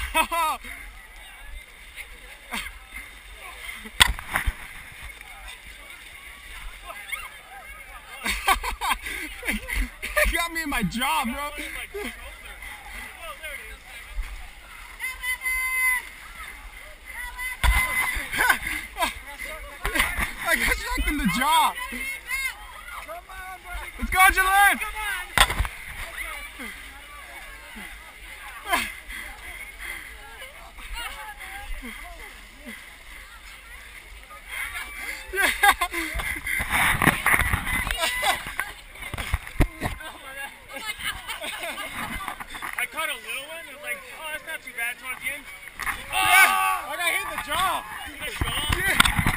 It got me in my jaw, bro. I got shocked in the jaw. Let's go, Jalen. I caught a little one. It was like, oh, that's not too bad towards the end. Oh! I got hit in the jaw. In the jaw? Yeah.